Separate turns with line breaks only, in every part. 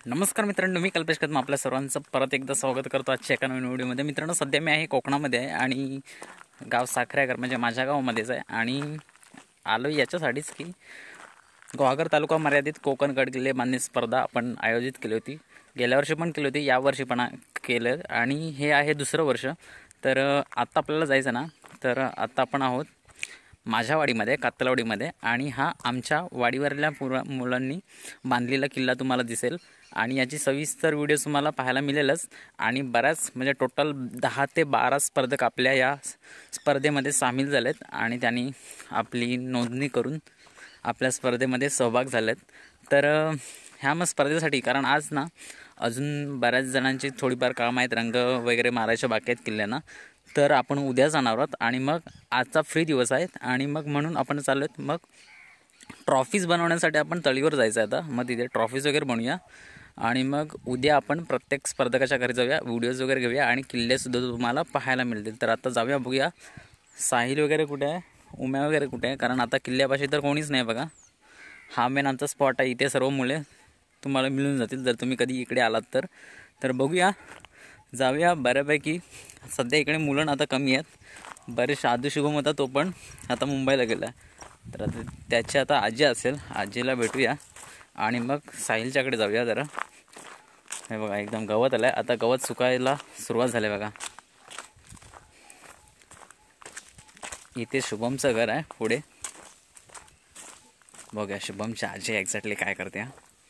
नमस्कार मित्रांनो, मी कल्पेश कदम आपल्या सर्वांचं परत एकदा स्वागत करतो आजच्या एका नवीन व्हिडिओमध्ये. मित्रांनो, सध्या मी आहे कोकणामध्ये आहे आणि गाव साखरेकर म्हणजे माझ्या गावामध्येच आहे. आणि आलो याच्यासाठीच की गुहागर तालुका मर्यादित कोकण गडकिल्ले बांधणी स्पर्धा आपण आयोजित केली होती. गेल्या वर्षी पण केली होती, यावर्षी पण केलं आणि हे आहे दुसरं वर्ष. तर आत्ता आपल्याला जायचं ना, तर आत्ता आपण आहोत माझ्या वाडीमध्ये, कात्तलवाडीमध्ये. आणि हा आमच्या वाडीवरल्या मुलांनी बांधलेला किल्ला तुम्हाला दिसेल आणि याची सविस्तर व्हिडिओ तुम्हाला पाहायला मिळेलच. आणि बऱ्याच म्हणजे टोटल 10 ते 12 स्पर्धक आपल्या या स्पर्धेमध्ये सामील झालेत आणि त्यांनी आपली नोंदणी करून आपल्या स्पर्धेमध्ये सहभाग झालेत. तर ह्या मग स्पर्धेसाठी, कारण आज ना अजून बऱ्याच जणांची थोडीफार कामं आहेत, रंग वगैरे मारायच्या बाकी आहेत किल्ल्यांना. तर आपण उद्या जाणार आहोत आणि मग आजचा फ्री दिवस आहे आणि मग म्हणून आपण चाललो आहेत. मग ट्रॉफीज बनवण्यासाठी आपण तळीवर जायचं आहे आता. मग तिथे ट्रॉफीज वगैरे बनवूया आणि मग उद्या आपण प्रत्येक स्पर्धकाच्या घरी जाऊया, व्हिडिओज वगैरे घेऊया आणि किल्लेसुद्धा तुम्हाला पाहायला मिळतील. तर आता जाऊया, बघूया साहिल वगैरे कुठे आहे, उम्या वगैरे कुठे आहे. कारण आता किल्ल्यापाशी तर कोणीच नाही बघा. हा मेन आमचा स्पॉट आहे. इथे सर्व मुले तुम्हाला मिळून जातील जर तुम्ही कधी इकडे आलात तर. तर बघूया, जाऊया बऱ्यापैकी. सध्या इकडे मुलं आता कमी आहेत. बरेच आदू शुभम होता, तो पण आता मुंबईला गेला. तर आता त्याची आता आजी असेल, आजीला भेटूया आणि मग साहिलच्याकडे जाऊया जरा. हे बघा एकदम गवत आलं आहे, आता गवत सुकायला सुरुवात झाली बघा. इथे शुभमचं घर आहे पुढे. बघूया शुभमची आजी एक्झॅक्टली काय करते.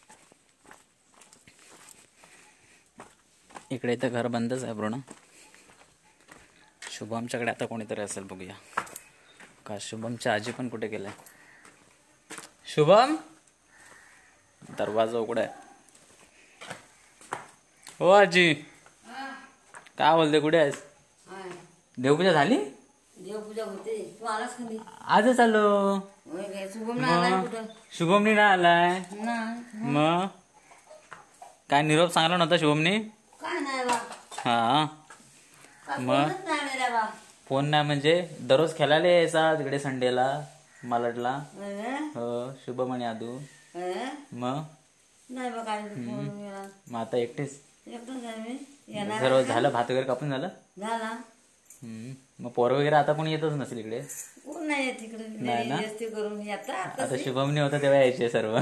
इकडे तर घर बंदच आहे पूर्ण. शुभमच्याकडे आता कोणीतरी असेल, बघूया. का शुभमची आजी पण कुठे गेलाय? शुभम, दरवाजा उघडा आहे. हो आजी, काय बोलते, कुठे आहेस? देवपूजा झाली?
देवपूजा होते. तू आलास कधी?
आजच आलो.
शुभम आलाय कुठं?
शुभमनी नाही आलाय.
नाही.
मग काय निरोप सांगला नव्हता शुभमनी?
काय नाही बा.
हा मग फोन नाही म्हणजे दररोज खेळायला यायचा तिकडे संडेला मालटला. हो, शुभम आणि आदू. मग
नाही बा काय.
मग आता एकटेच
एकटंच आहे मी.
सर्व झालं, भात वगैरे कापून झालं.
झाला.
मग पोरं वगैरे आता कोणी येतच नसेल इकडे.
कोण नाही येत इकडे.
नाही ना?
जास्ती करून येतात.
आता शुभमनी होता तेव्हा यायचे सर्व.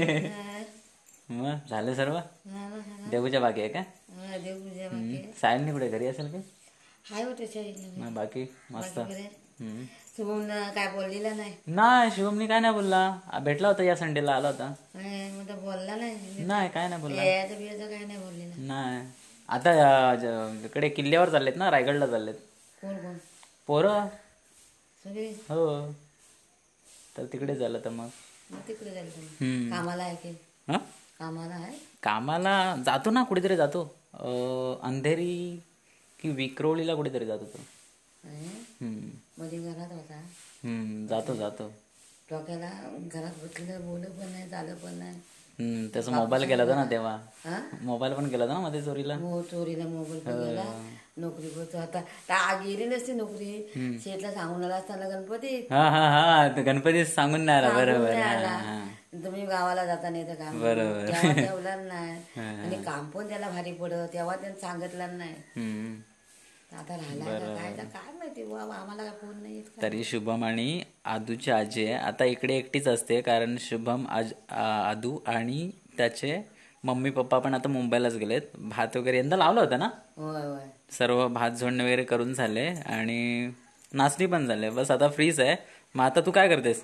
मग झालं सर्व. देवपूजा बाकी आहे का?
देवपूजा बाकी.
सायननी कुठे, घरी असेल का?
हाय होते शाळेला.
बाकी मस्त.
शुभम काय बोललेला नाही.
नाही, शुभमनी काय नाही बोलला. भेटला होता या संडेला, आला होता.
बोलला नाही.
नाही, काय नाही बोलला.
काय नाही बोललेला.
नाही, आता इकडे किल्ल्यावर चाललेत ना, रायगडला चाललेत.
कोण कोण?
पोरं
सगळे.
हो, तर तिकडे झालं. तर मग
तिकडे जायचं. कामाला आहे की? कामाला आहे.
कामाला जातो ना, कुठेतरी जातो. अंधेरी की विक्रोळीला कुठेतरी जातो तो.
मध्ये घरात होता.
जातो जातो.
डोक्याला घरात बसलेलं, बोलत पण नाही, चालत पण नाही.
त्याचा मोबाईल गेला होता ना तेव्हा. मोबाईल पण गेला होता ना मध्ये चोरीला.
चोरीला मोबाईल पण गेला. नोकरी करतो आता. गेली नसती नोकरी. शेतला सांगून आला असताना गणपती.
हा गणपती सांगून नाही आला. बरोबर.
तुम्ही गावाला जाता नाही तर काम.
बरोबर.
तेव्हा ठेवलं नाही आणि काम पण त्याला भारी पडत, तेव्हा त्यांनी सांगितलं नाही. आता राहिला काय तर काय माहिती, आम्हाला काय फोन नाही.
तरी शुभम आणि आदूची आजी आहे आता इकडे एकटीच असते, कारण शुभम आदू आणि त्याचे मम्मी पप्पा पण आता मुंबईलाच गेलेत. भात वगैरे यंदा लावला होता ना.
होय.
सर्व भात झोडणे वगैरे करून झाले आणि नाचणी पण झाले. बस आता फ्रीज आहे. मग आता तू काय करतेस?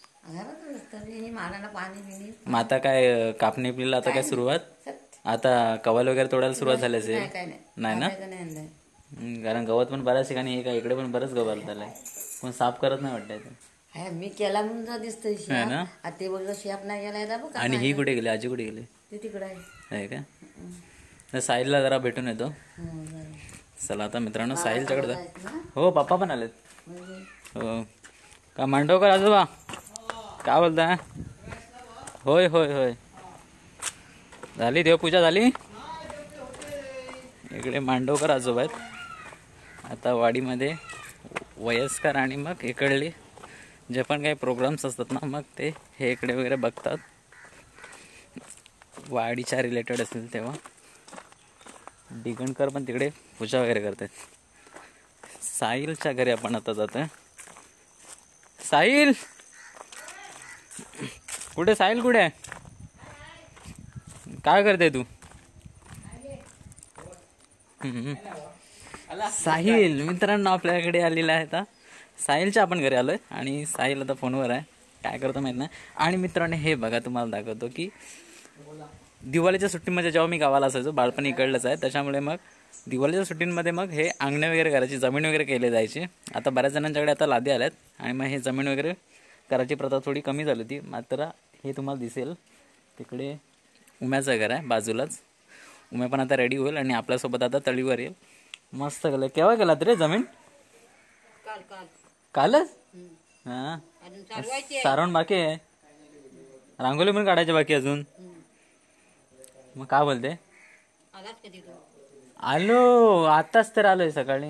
मग आता काय कापणी पिला, आता काय सुरुवात? आता कवाल वगैरे तोडायला सुरुवात झाली असेल. नाही ना, कारण गवत पण बऱ्याच ठिकाणी आहे. इकडे पण बरंच गवत झालंय, पण साफ करत नाही वाटत.
मी केला म्हणून दिसतोय
ना.
ते बोललो शेप नाही गेलाय.
आणि ही कुठे गेली, आजी कुठे गेली?
ते तिकडे
आहे का? साहिलला जरा भेटून येतो. चला आता मित्रांनो, साहिलच्याकडे जा. हो, पप्पा पण आलेत. हो का, मांडवकर आजोबा काय बोलता? होय होय होय, झाली देवपूजा झाली. इकडे मांडवकर आजोबा आहेत. आता वाडीमध्ये वयस्कर आणि मग इकडले जे पण काही प्रोग्राम्स असतात ना, मग ते हे इकडे वगैरे बघतात. वाडीच्या रिलेटेड असेल तेव्हा. डिगणकर पण तिकडे पूजा वगैरे करतात. साहिलच्या घरी आपण आता जातोय. साहिल कुठे? साहिल कुठे आहे? काय करते तू? साहिल मित्रांनो आपल्याकडे आलेला आहे. आता साहिलच्या आपण घरी आलोय आणि साहिल आता फोनवर आहे, काय करतो माहित नाही. आणि मित्रांनो हे बघा, तुम्हाला दाखवतो की दिवाळीच्या सुट्टीमध्ये जेव्हा मी गावाला असायचो, बाळपणी इकडलंच आहे, त्याच्यामुळे मग दिवाळीच्या सुट्टींमध्ये मग हे अंगणे वगैरे करायची, जमीन वगैरे केले जायची. आता बऱ्याच जणांच्याकडे आता लादी आल्यात आणि मग हे जमीन वगैरे करायची प्रथा थोडी कमी झाली होती. मात्र हे तुम्हाला दिसेल तिकडे उम्याचं घर आहे बाजूलाच. उम्या पण आता रेडी होईल आणि आपल्यासोबत आता तळीवर येईल. मस्त केलं. केव्हा केला रे जमीन? कालच? हा. सारवण बाकी आहे, रांगोली पण काढायची बाकी अजून. मग काय बोलते? आलो आताच तर आलोय सकाळी.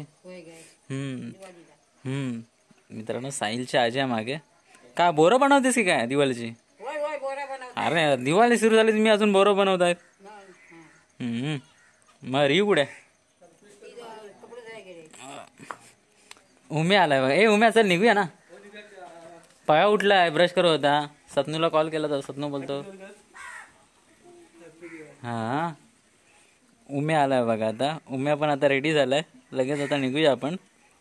मित्रांनो साहिलच्या आजी आहे मागे. काय बोरं बनवतेस की काय दिवाळीची? अरे दिवाळी सुरू झाली तुम्ही अजून बोरं बनवतायत. मग रिव कुठे? उम्या आलाय बघा. ए उम्या चल निघूया ना. पाया उठलाय, ब्रश करत होता. सतनूला कॉल केला तर सतनू बोलतो हा. उम्या आलाय बघा. आता उम्या पण आता रेडी झालाय, लगेच आता निघूया आपण.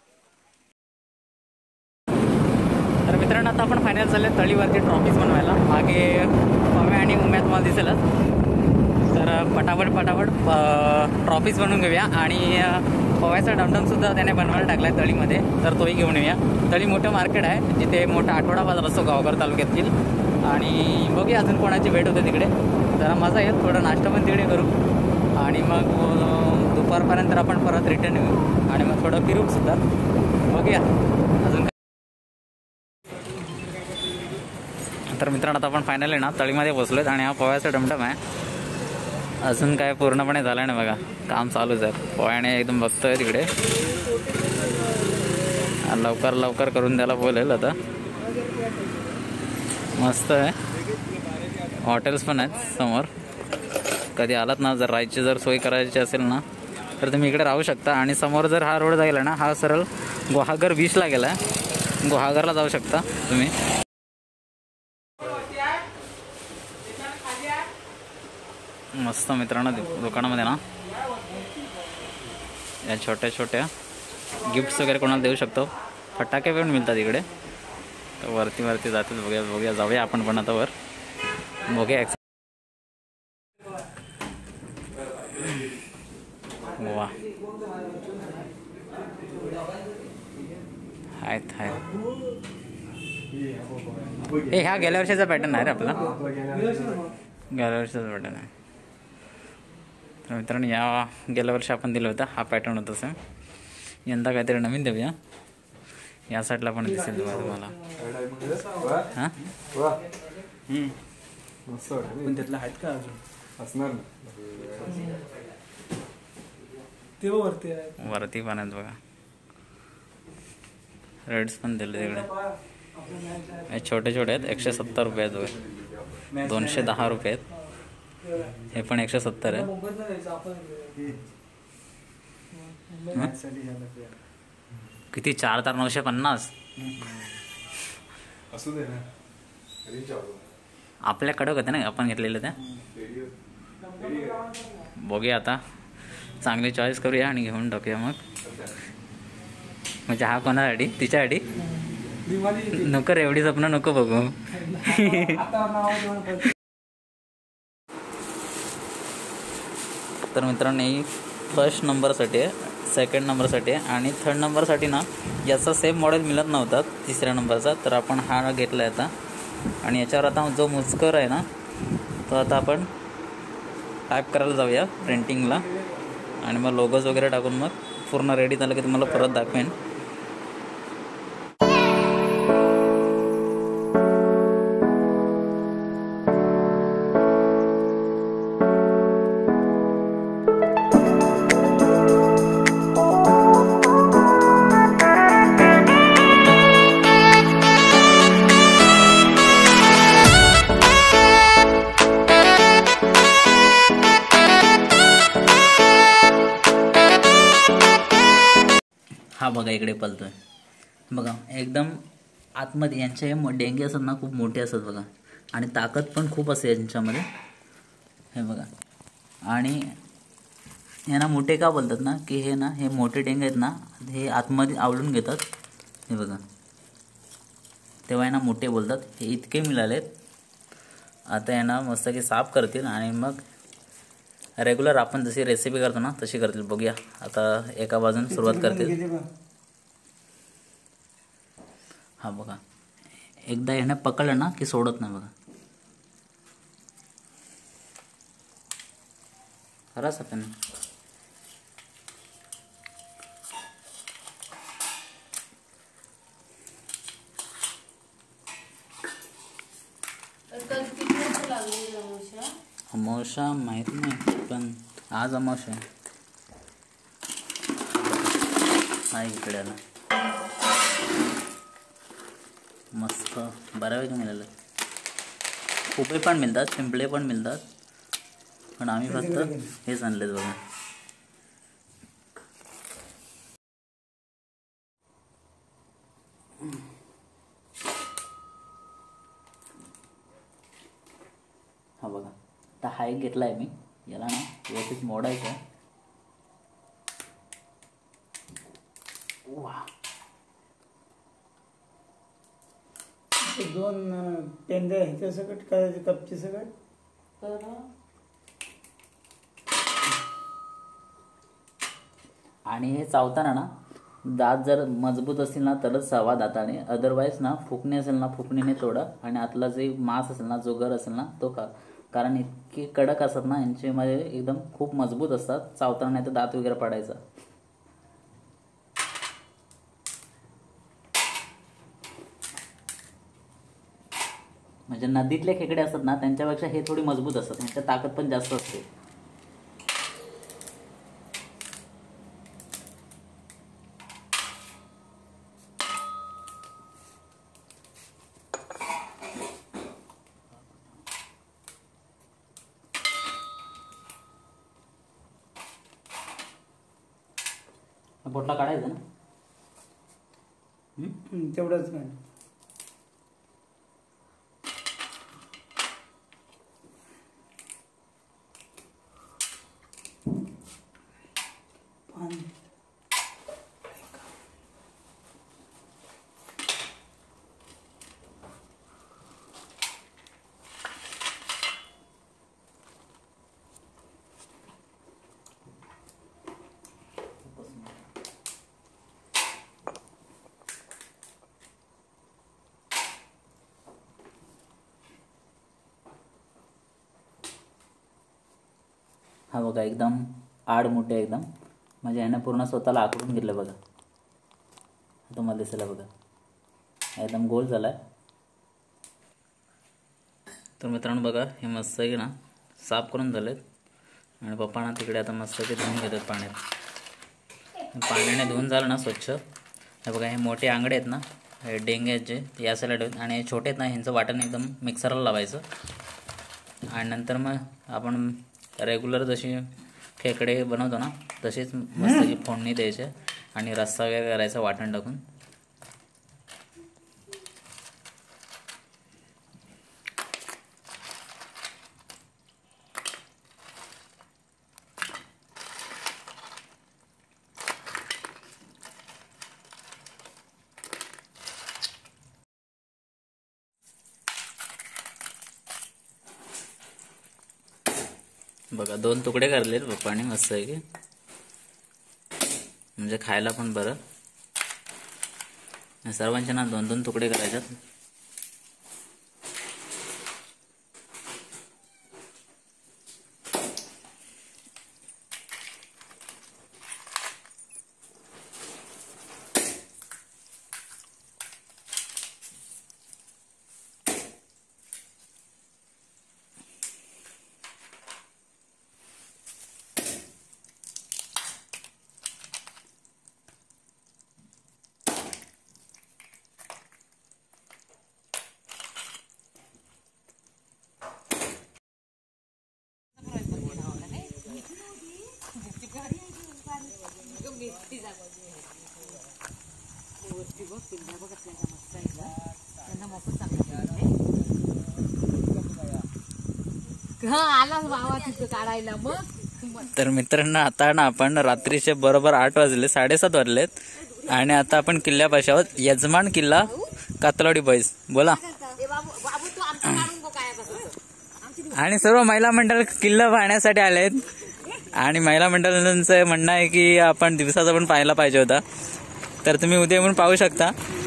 तर मित्रांनो आता आपण फायनल झाले तळीवरती ट्रॉफीज बनवायला. मागे पम्या आणि उम्या तुम्हाला दिसेलच. तर पटापट ट्रॉफीज बनवून घेऊया. आणि पव्याचा डमडम सुद्धा त्याने बनवायला टाकलाय तळीमध्ये, तर तोही घेऊन येऊया. तळी मोठं मार्केट आहे, जिथे मोठा आठवडा बाजार असतो गावकर तालुक्यातील. आणि बघूया अजून कोणाची भेट होते तिकडे. जरा मजा येईल, थोडं नाश्ता पण तिकडे करू आणि मग दुपारपर्यंत आपण परत रिटर्न येऊ आणि मग थोडं फिरू सुद्धा. बघूया अजून. तर मित्रांनो आता आपण फायनल आहे ना तळीमध्ये बसलोय आणि हा पोह्याचा डमडम आहे. अजून काय पूर्णपणे झालं नाही बघा, काम चालूच आहे. पोह्याने एकदम बघतोय तिकडे, लवकर करून त्याला बोलेल आता. मस्त आहे. हॉटेल्स पण आहेत समोर. कधी आलात ना, जर राहायची जर सोय करायची असेल ना तर तुम्ही इकडे राहू शकता. आणि समोर जर हा रोड जाईल ना, हा सरळ गुहागर बीचला गेला आहे. गुहागरला जाऊ शकता तुम्ही. मस्त मित्रांनो दुकानामध्ये ना या छोट्या गिफ्ट्स वगैरे कोणाला देऊ शकतो. फटाके पण मिळतात इकडे. तर वरती जातात. बघूया जाऊया आपण पण आता वर. बघूया. वा आहेत. हे ह्या गेल्या वर्षाचा पॅटर्न आहे रे आपला. गेल्या वर्षाचा पॅटर्न आहे. तर मित्रांनो या गेल्या वर्षी आपण दिलं होतं, हा पॅटर्न होता सेम. यंदा काहीतरी नवीन देऊया. या साईडला पण दिसेल तुम्हाला. हां
पण त्यातला आहेत का अजून? असणार ना, ते
वरती पण आहेत बघा. रेड्स पण दिले तिकडे. हे छोटे आहेत. 170 रुपये आहेत बघा. 210 रुपये आहेत. हे पण 170 आहे. किती? 4,950. आपल्याकडं होते ना आपण घेतलेलं ते. बघूया आता, चांगली चॉईस करूया आणि घेऊन टाकूया मग. म्हणजे हा कोणासाठी? तिच्यासाठी नको रे, एवढी स्वप्न नको बघू. तर मित्रांनो फर्स्ट नंबरसाठी आहे, सेकंड नंबरसाठी आहे आणि थर्ड नंबरसाठी ना याचा सेम मॉडेल मिळत नव्हता तिसऱ्या नंबरचा. तर आपण हा घेतला आहे आता. आणि याच्यावर आता जो मुचकर आहे ना तो आता आपण टाईप करायला जाऊया प्रिंटिंगला. आणि मग लोगोज वगैरे टाकून मग पूर्ण रेडी झालं की तुम्हाला परत दाखवेन. बघा इकडे पलतोय बघा एकदम आतमध्ये. यांचे हे डेंगे असतात ना खूप मोठे असतात बघा, आणि ताकद पण खूप असते यांच्यामध्ये. हे बघा, आणि यांना मोठे का बोलतात ना की हे ना, हे मोठे डेंगे आहेत ना, हे आतमध्ये आवळून घेतात. हे बघा, तेव्हा यांना मोठे बोलतात. हे इतके मिळालेत. आता यांना मस्त की साफ करतील आणि मग रेग्युलर आपण जशी रेसिपी करतो ना तशी करतील. बघूया आता एका बाजून सुरुवात करतील. हा बघा, एकदा याने पकडलं ना की सोडत नाही बघा. खरंच आपण अमावस्या माहित नाही, पण आज अमावस्या आहे इकडे आला. मस्त बऱ्यापैकी मिळालं. खुपे पण मिळतात, पिंपळे पण मिळतात, पण आम्ही फक्त हेच आणलेत बघा. हा बघा, आता हा एक घेतला आहे मी. याला ना व्यवस्थित मोडायचं आहे. वा,
दोन पेंद्या ह्याच्या सकट करायचे, कपची सकट.
आणि हे चावताना ना दात जर मजबूत असतील ना तरच चावा दाताने, अदरवाईज ना फुकणी असेल ना फुकणीने तोडा. आणि आतला जे मांस असेल ना, जो गर असेल ना तो खा, कारण इतके कडक असतात ना यांच्यामध्ये, एकदम खूप मजबूत असतात. चावताना नाही तर दात वगैरे पडायचा. म्हणजे नदीतले खेकडे असतात ना त्यांच्यापेक्षा हे थोडी मजबूत असतात, त्यांच्या ताकद पण जास्त असते. बोटला काढायचं ना.
तेवढंच काय.
हा बघा, एकदम आड मोठे एकदम, म्हणजे ह्यानं पूर्ण स्वतःला आखडून घेतलं बघा. तुम्हाला दिसायला बघा, एकदम गोल झाला आहे. तर मित्रांनो बघा, हे मस्त आहे ना साफ करून झालेत. आणि पप्पा ना तिकडे आता मस्त ते धुवून घेतात पाण्यात. पाण्याने धुवून झालं ना स्वच्छ. हे बघा, हे मोठे आंगडे आहेत ना, हे डेंगे आहेत जे, या साईडला ठेवत. आणि हे छोटे आहेत ना, ह्यांचं वाटण एकदम मिक्सरला लावायचं. आणि नंतर मग आपण रेग्युलर जशी खेकडे बनवतो ना तशीच मस्तची फोडणी द्यायची आणि रस्सा वगैरे करायचा वाटण टाकून. बघा, 2 तुकडे करलेत पप्पाने मस्त आहे की, म्हणजे खायला पण बरं. सर्वांचे ना 2-2 तुकडे करायच्यात. तर मित्रांनो आता ना आपण रात्रीचे बरोबर 8 वाजले, 7:30 वाजलेत आणि आता आपण किल्ल्यापाशी आहोत. यजमान किल्ला कातलवाडी बॉईज. बोला. आणि सर्व महिला मंडळ किल्ला पाहण्यासाठी आलेत आणि महिला मंडळांचं म्हणणं आहे की आपण दिवसाचा पण पाहायला पाहिजे होता, तर तुम्ही उद्या येऊन पाहू शकता.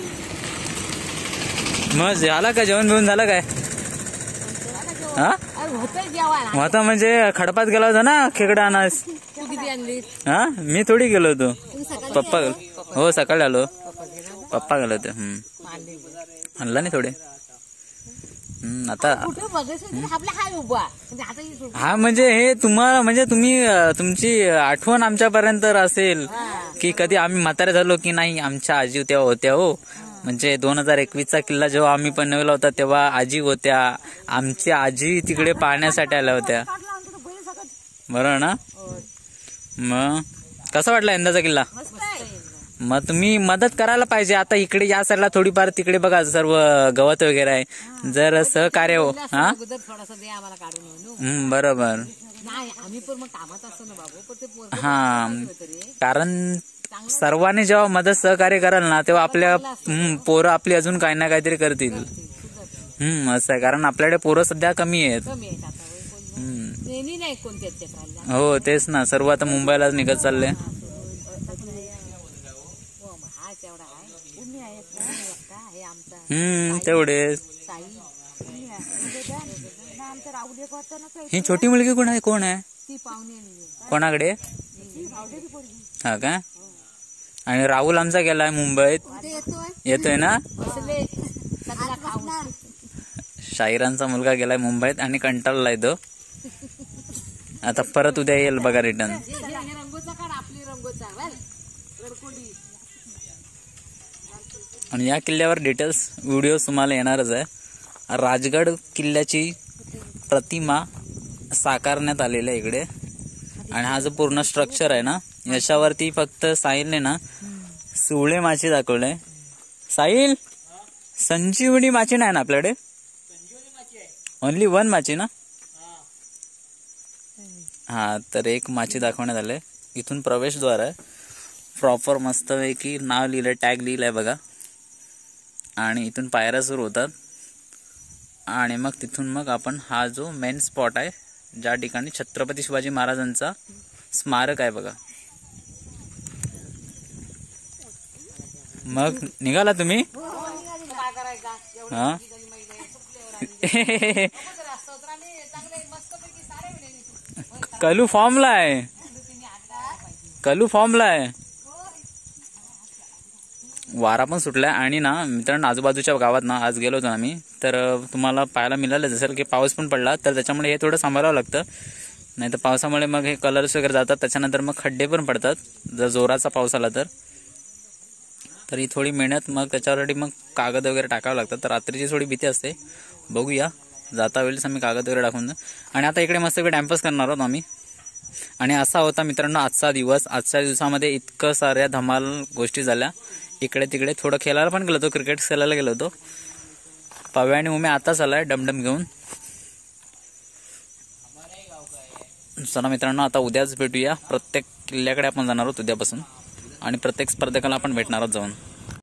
मग झाला का जेवण बिवून झालं काय? हा होता म्हणजे खडपात गेला होता ना खेकडा आणास. हा मी थोडी गेलो होतो, पप्पा. हो सकाळी आलो, पप्पा गेलो होते. आणला नाही थोडे. आता हा म्हणजे हे तुम्हाला म्हणजे तुमची आठवण आमच्यापर्यंत असेल की कधी आम्ही म्हातारे झालो की नाही. आमच्या आजी तेव्हा होत्या हो, म्हणजे 2021चा किल्ला जेव्हा आम्ही बनवला होता तेव्हा आजी होत्या. आमची आजी तिकडे पाहण्यासाठी आल्या होत्या, बरोबर ना. मग कसा वाटला यंदाचा किल्ला? मग तुम्ही मदत करायला पाहिजे. आता इकडे या साईडला थोडीफार, तिकडे बघा सर्व गवत वगैरे आहे. जर सहकार्य हो. हा बरोबर. हा कारण सर्वांनी जेव्हा मदत सहकार्य कराल ना तेव्हा आपल्या पोरं आपली अजून काही ना काहीतरी करतील. असं आहे, कारण आपल्याकडे पोरं सध्या कमी आहेत. हो तेच ना, सर्व आता मुंबईलाच निघत चालले. तेवढेच. ही छोटी मुलगी कोण आहे? कोणाकडे? हा का? आणि राहुल आमचा गेलाय मुंबईत. येतोय ना. शाहिरांचा मुलगा गेलाय मुंबईत आणि कंटाळलाय तो. आता परत उद्या येईल बघा रिटर्न. आणि या किल्ल्यावर डिटेल्स व्हिडिओ तुम्हाला येणारच आहे. राजगड किल्ल्याची प्रतिमा साकारण्यात आलेली आहे इकडे. आणि हा जो पूर्ण स्ट्रक्चर आहे ना, याच्यावरती फक्त साहिलने ना सुवळे माची दाखवले. साहिल, संजीवनी माची नाही ना आपल्याकडे? ओनली 1 माची ना. हा तर एक माची दाखवण्यात आले. इथून प्रवेशद्वार आहे प्रॉपर, मस्त पैकी नाव लिहिलंय, टॅग लिहिलंय बघा. आणि इथून पायऱ्या सुरू होतात आणि मग तिथून मग आपण हा जो मेन स्पॉट आहे ज्या ठिकाणी छत्रपती शिवाजी महाराजांचा स्मारक आहे बघा. मग निघाला तुम्ही? हा कलू फॉर्मला आहे. वारा पण सुटलाय. आणि ना मित्रांनो, आजूबाजूच्या गावात ना आज गेलो होतो ना मी, तर तुम्हाला पाहायला मिळालं जसं की पाऊस पण पडला, तर त्याच्यामुळे हे थोडं सांभाळावं लागतं. नाही तर पावसामुळे मग हे कलर्स वगैरे जातात, त्याच्यानंतर मग खड्डे पण पडतात जर जोराचा पाऊस आला तर ही थोडी मेहनत. मग त्याच्यासाठी मग कागद वगैरे टाकावं लागतं. तर रात्रीची थोडी भीती असते. बघूया जाता वेळेस आम्ही कागद वगैरे टाकून. आणि आता इकडे मस्त टाइमपास करणार आहोत आम्ही. आणि असा होता मित्रांनो आजचा दिवस. आजच्या दिवसामध्ये इतकं साऱ्या धमाल गोष्टी झाल्या. इकडे तिकडे थोडं खेळायला पण गेलो होतो, क्रिकेट खेळायला गेलो होतो. पव्या आणि उमे आताच आलाय डमडम घेऊन. चला मित्रांनो, आता उद्याच भेटूया. प्रत्येक किल्ल्याकडे आपण जाणार आहोत उद्यापासून आणि प्रत्येक स्पर्धकाला आपण भेटणार आहोत जाऊन.